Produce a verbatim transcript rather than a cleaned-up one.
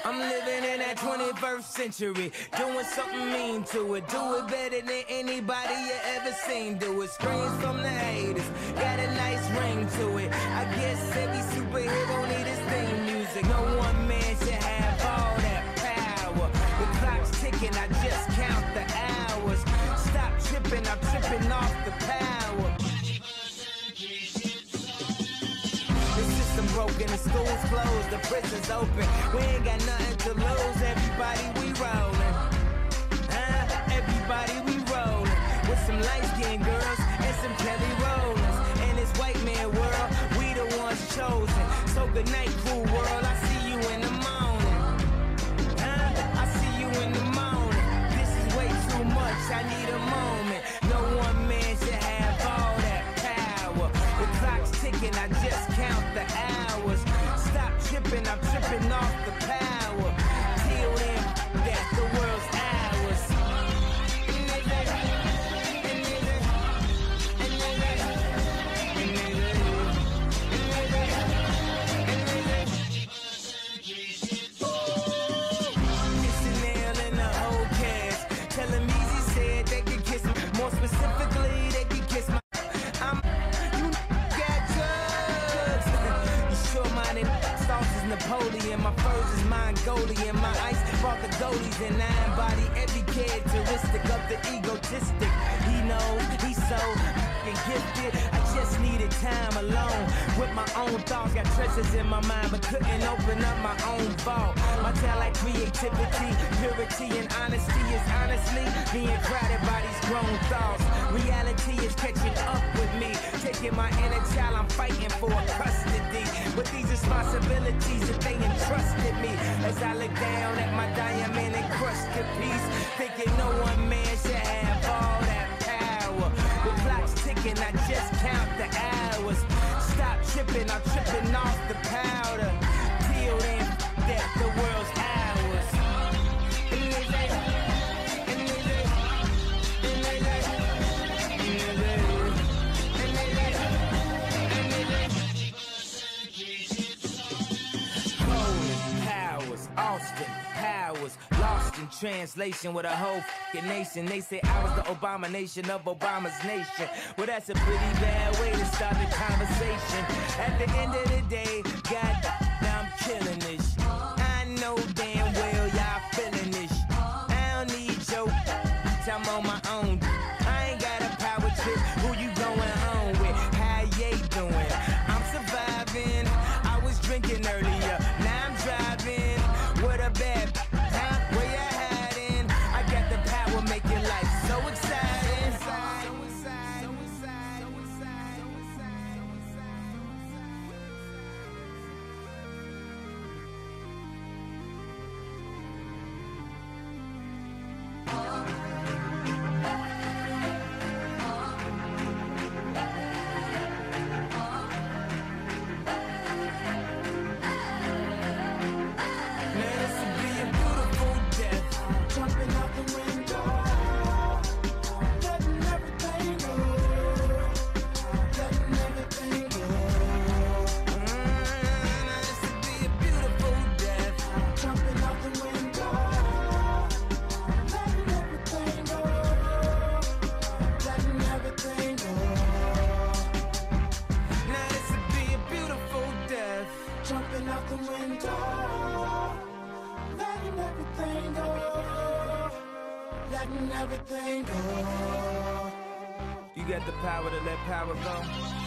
I'm living in that twenty-first century, doing something mean to it. Do it better than anybody you ever seen do it. Screams from the haters, got a nice ring to it. I guess every superhero need his theme music. No one man should have all that power. The clock's ticking, I just count the hours. Stop tripping, I'm tripping off the power. The system broken, the school's closed, the prison's open. We ain't got nothing to lose, everybody we rollin'. Uh, everybody we rollin'. With some light-skinned girls and some Kelly Rollins. In this white man world, we the ones chosen. So good night, cool world, I see you in the morning. Uh, I see you in the morning. This is way too much, I need a moment. No one man should have all that power. The clock's ticking, I just count the hours. Stop tripping, I'm tripping off the power. Till then, that the world's ours. It's a nail in the whole cast. Tell him Easy said they could kiss me. More specifically, they could kiss my. I'm. You got drugs. You sure-minded. Sauce is Napoleon. My furs is Mongolian. My ice brought the goalies and I embody every characteristic of the egotistic. He knows he's so f***ing gifted. I just needed time alone with my own thoughts. Got treasures in my mind but couldn't open up my own vault. My talent, creativity, purity, and honesty is honestly being crowded by these grown thoughts. Reality is catching up with me, taking my inner child, I'm fighting for custody. With these responsibilities that they entrusted me, as I look down at my diamond encrusted piece, thinking no one man should have all that power. The clock's ticking, I just count the hours. Stop tripping, I'm tripping off the powder. Till then, that the world's ours. Austin, Powers, lost in translation with a whole fucking nation. They say I was the abomination of Obama's nation. Well, that's a pretty bad way to start the conversation. At the end of the day, God, I'm killing this. I know damn well y'all feeling this. I don't need your I'm on my own. I ain't got a power trip. Who you going home with? How you doing? I'm surviving. I was drinking earlier. Now I'm driving. What a bad, huh? Where you hiding? I got the power, make your life so exciting. So excited, so excited, so excited, so excited, so Everything go. You got the power to let power go.